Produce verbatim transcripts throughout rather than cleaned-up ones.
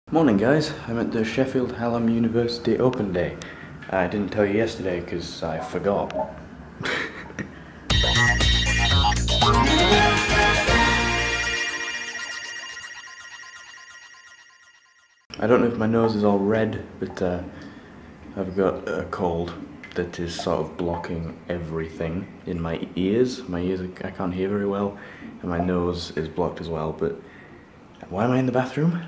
Morning guys, I'm at the Sheffield Hallam University Open Day. I didn't tell you yesterday because I forgot. I don't know if my nose is all red, but uh, I've got a cold that is sort of blocking everything in my ears. My ears, I can't hear very well, and my nose is blocked as well, but why am I in the bathroom?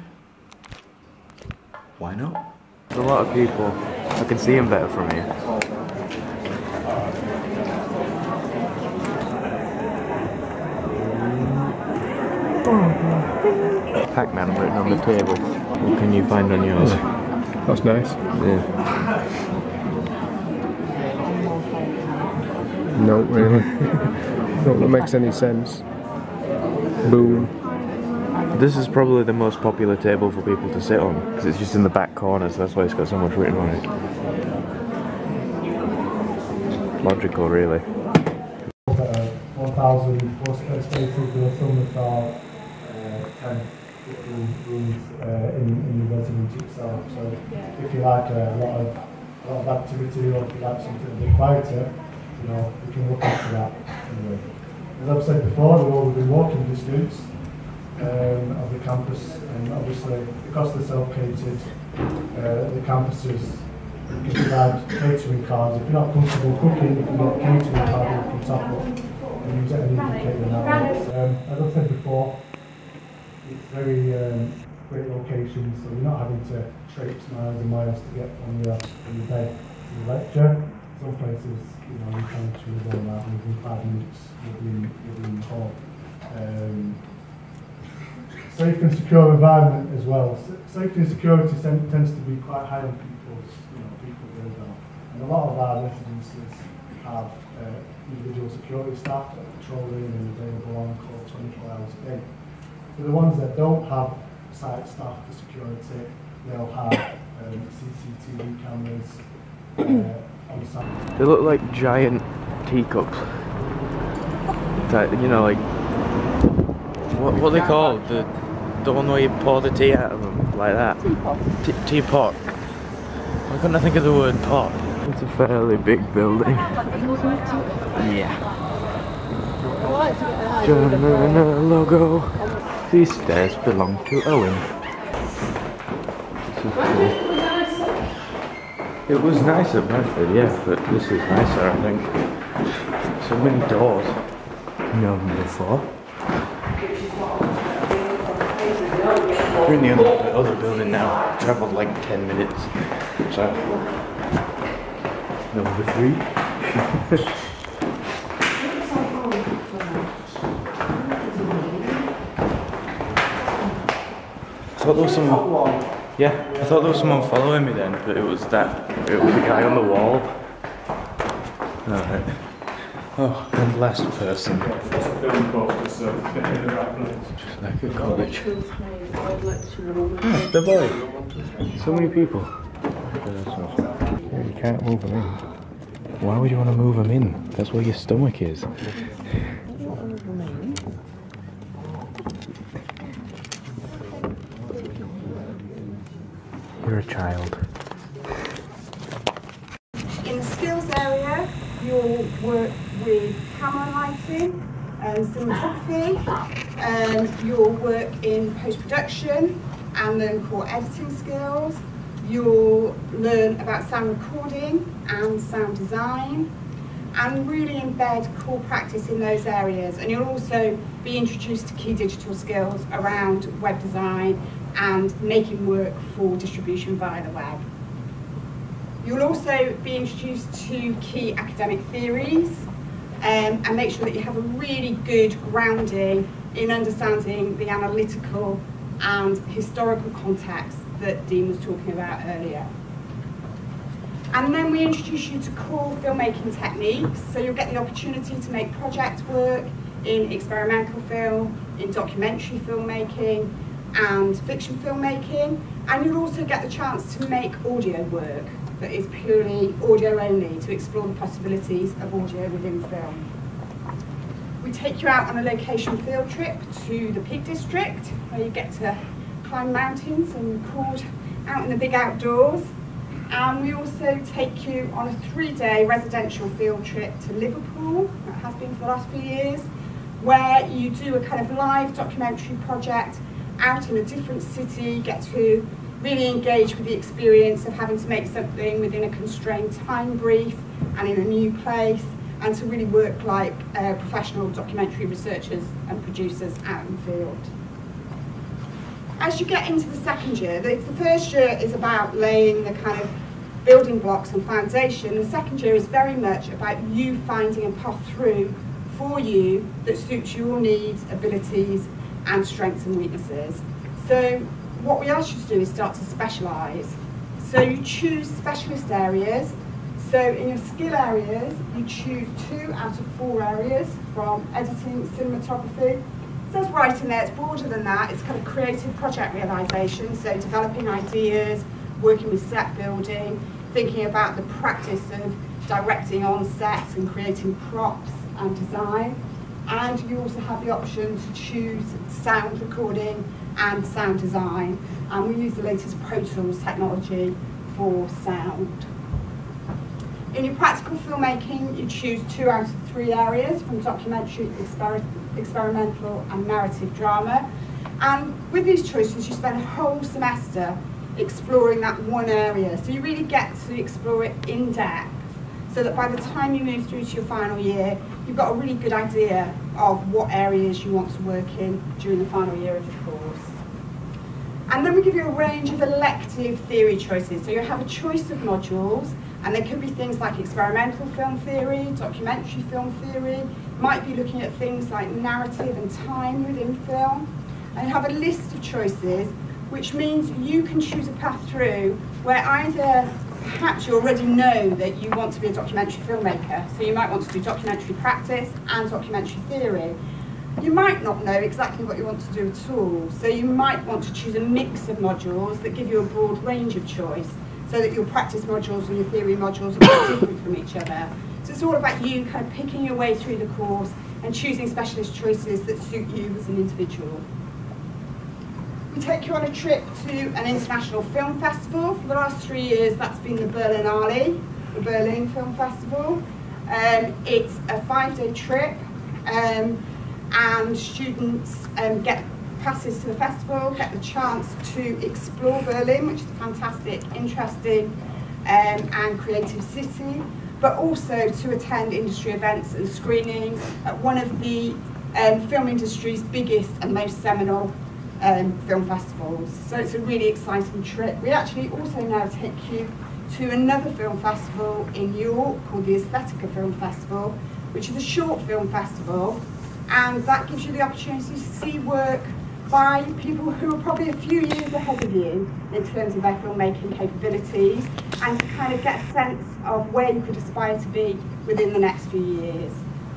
Why not? There's a lot of people. I can see them better from here. Pac-Man written on the table. What can you find on yours? That's nice. Yeah. No, really. Not that makes any sense. Boom. This is probably the most popular table for people to sit on because it's just in the back corner, so that's why it's got so much written on it. Logical, really. one thousand four square spaces with some of our ten rooms uh, in, in the residence itself. So if you like a lot of a lot of activity, or if you like something a bit quieter, you know, you can look into that. Anyway, as I've said before, they're all within walking distance Um, of the campus, and obviously because they're self-catered, uh, the campuses you can provide catering cards. If you're not comfortable cooking, you can get a catering card you can top up and use it any catering outlets. Um, as I said before, it's very um, great location, so you're not having to traipse miles and miles to get from your, from your bed to the lecture. Some places, you know, you can actually go out within five minutes within, within the hall. Um, Safe and secure environment as well. Safety and security tends to be quite high on people's, you know, people's radar. And a lot of our residences have uh, individual security staff that are patrolling and available on call twenty-four hours a day. For the ones that don't have site staff for security, they'll have um, C C T V cameras uh, on site. They look like giant teacups. You know, like what what are they called? The The one where you pour the tea out of them, like that. Teapot. T teapot. Why couldn't I think of the word pot? It's a fairly big building. Yeah. Journal logo. These stairs belong to Owen. This is cool. It was nice at Bradford, yeah, but this is nicer, I think. So many doors. Never before. We're in the other, the other building now. Travelled like ten minutes. So, number three. I thought there was someone. Yeah, I thought there was someone following me then, but it was that. It was the guy on the wall. Alright. Oh, and last person. Just like a college. Oh, the boy. So many people. You can't move them in. Why would you want to move them in? That's where your stomach is. You're a child. In the skills area, you'll work with camera lighting and cinematography, and you'll work in post-production and learn core editing skills. You'll learn about sound recording and sound design, and really embed core practice in those areas. And you'll also be introduced to key digital skills around web design and making work for distribution via the web. You'll also be introduced to key academic theories um, and make sure that you have a really good grounding in understanding the analytical and historical context that Dean was talking about earlier. And then we introduce you to core filmmaking techniques, so you'll get the opportunity to make project work in experimental film, in documentary filmmaking and fiction filmmaking, and you'll also get the chance to make audio work that is purely audio only, to explore the possibilities of audio within film. We take you out on a location field trip to the Peak District, where you get to climb mountains and record out in the big outdoors. And we also take you on a three-day residential field trip to Liverpool, that has been for the last few years, where you do a kind of live documentary project out in a different city, get to really engage with the experience of having to make something within a constrained time brief and in a new place, and to really work like uh, professional documentary researchers and producers out in the field. As you get into the second year, the, the first year is about laying the kind of building blocks and foundation. The second year is very much about you finding a path through for you that suits your needs, abilities, and strengths and weaknesses. So what we ask you to do is start to specialise. So you choose specialist areas. So in your skill areas, you choose two out of four areas, from editing, cinematography. So it's right in there, it's broader than that. It's kind of creative project realisation, so developing ideas, working with set building, thinking about the practice of directing on set and creating props and design. And you also have the option to choose sound recording and sound design. And we use the latest Pro Tools technology for sound. In your practical filmmaking, you choose two out of three areas, from documentary, exper experimental and narrative drama. And with these choices, you spend a whole semester exploring that one area. So you really get to explore it in depth, so that by the time you move through to your final year, you've got a really good idea of what areas you want to work in during the final year of the course. And then we give you a range of elective theory choices. So you have a choice of modules, and there could be things like experimental film theory, documentary film theory, might be looking at things like narrative and time within film. And you have a list of choices, which means you can choose a path through where either perhaps you already know that you want to be a documentary filmmaker, so you might want to do documentary practice and documentary theory. You might not know exactly what you want to do at all, so you might want to choose a mix of modules that give you a broad range of choice, so that your practice modules and your theory modules are quite different from each other. So it's all about you kind of picking your way through the course and choosing specialist choices that suit you as an individual. We take you on a trip to an international film festival. For the last three years, that's been the Berlinale, the Berlin Film Festival. Um, it's a five-day trip, um, and students um, get passes to the festival, get the chance to explore Berlin, which is a fantastic, interesting um, and creative city, but also to attend industry events and screenings at one of the um, film industry's biggest and most seminal um, film festivals. So it's a really exciting trip. We actually also now take you to another film festival in York called the Aesthetica Film Festival, which is a short film festival, and that gives you the opportunity to see work by people who are probably a few years ahead of you in terms of their filmmaking capabilities, and to kind of get a sense of where you could aspire to be within the next few years.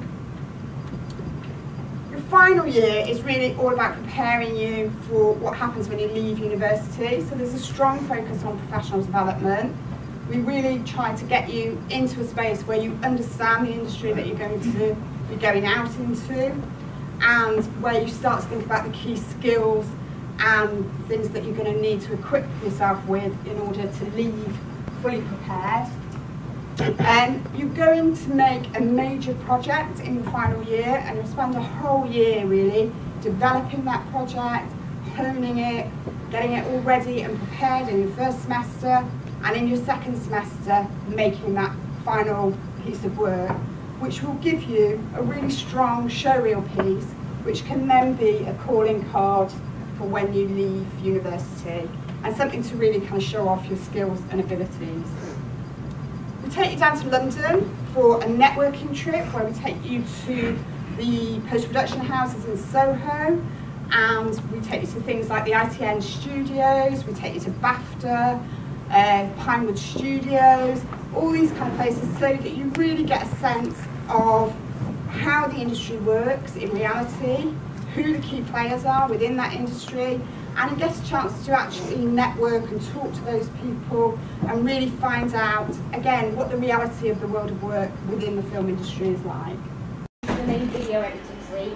Your final year is really all about preparing you for what happens when you leave university. So there's a strong focus on professional development. We really try to get you into a space where you understand the industry that you're going to be going out into, and where you start to think about the key skills and things that you're going to need to equip yourself with in order to leave fully prepared. And you're going to make a major project in your final year, and you'll spend a whole year really developing that project, honing it, getting it all ready and prepared in your first semester, and in your second semester making that final piece of work, which will give you a really strong showreel piece, which can then be a calling card for when you leave university, and something to really kind of show off your skills and abilities. We take you down to London for a networking trip, where we take you to the post-production houses in Soho, and we take you to things like the I T N studios, we take you to BAFTA, uh, Pinewood Studios, all these kind of places, so that you really get a sense of how the industry works in reality, who the key players are within that industry, and you get a chance to actually network and talk to those people and really find out, again, what the reality of the world of work within the film industry is like. The main video editing suite,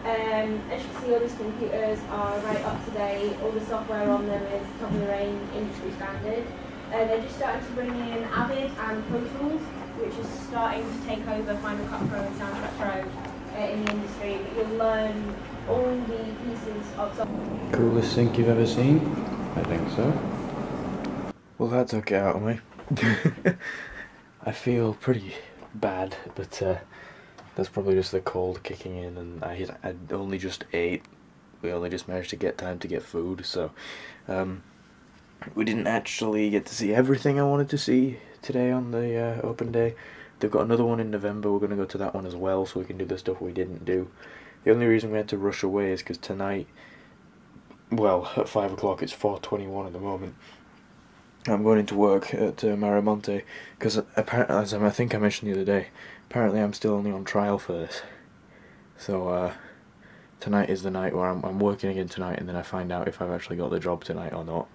Um, as you can see, all these computers are right up to date. All the software on them is top of the range, industry standard. And they're just starting to bring in Avid and Pro Tools, which is starting to take over Final Cut Pro and Soundtrack Pro uh, in the industry. But you'll learn all the pieces of software. Coolest sink you've ever seen? I think so. Well, that took it out of me. I feel pretty bad, but uh, that's probably just the cold kicking in, and I I only just ate. We only just managed to get time to get food, so um, we didn't actually get to see everything I wanted to see today on the uh, open day. They've got another one in November. We're going to go to that one as well, so we can do the stuff we didn't do. The only reason we had to rush away is because tonight, well, at five o'clock, it's four twenty-one at the moment. I'm going into work at uh, Maramonte, because apparently, as I think I mentioned the other day, apparently I'm still only on trial for this. So uh, tonight is the night where I'm, I'm working again tonight, and then I find out if I've actually got the job tonight or not.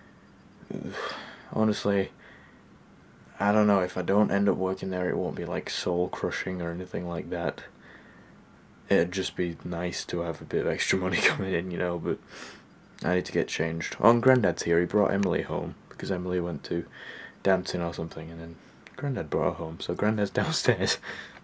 Honestly, I don't know, if I don't end up working there, it won't be like soul crushing or anything like that. It'd just be nice to have a bit of extra money coming in, you know, but I need to get changed. Oh, and Grandad's here. He brought Emily home because Emily went to dancing or something, and then Grandad brought her home, so Grandad's downstairs.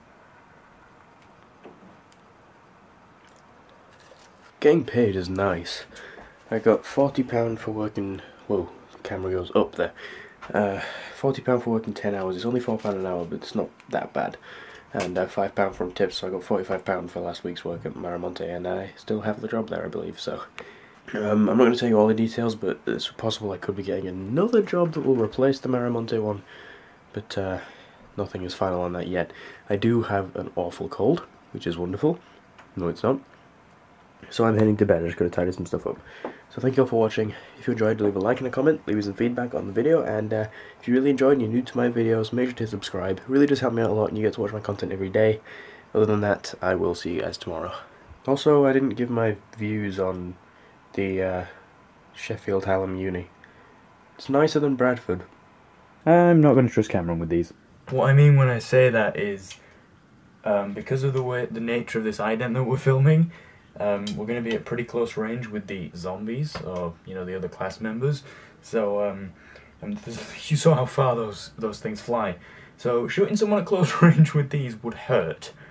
Getting paid is nice. I got forty pounds for working, whoa, the camera goes up there. Uh, forty pounds for working ten hours. It's only four pounds an hour, but it's not that bad. And uh, five pounds from tips, so I got forty-five pounds for last week's work at Maramonte, and I still have the job there, I believe, so. Um, I'm not going to tell you all the details, but it's possible I could be getting another job that will replace the Maramonte one, but uh, nothing is final on that yet. I do have an awful cold, which is wonderful. No, it's not. So I'm heading to bed. I'm just going to tidy some stuff up. So thank you all for watching. If you enjoyed, leave a like and a comment, leave me some feedback on the video, and uh, if you really enjoyed and you're new to my videos, make sure to subscribe. It really does help me out a lot, and you get to watch my content every day. Other than that, I will see you guys tomorrow. Also, I didn't give my views on the uh, Sheffield Hallam Uni. It's nicer than Bradford. I'm not going to trust Cameron with these. What I mean when I say that is, um, because of the way, the nature of this ident that we're filming, um, we're going to be at pretty close range with the zombies, or, you know, the other class members. So, um, and you saw how far those, those things fly. So, shooting someone at close range with these would hurt.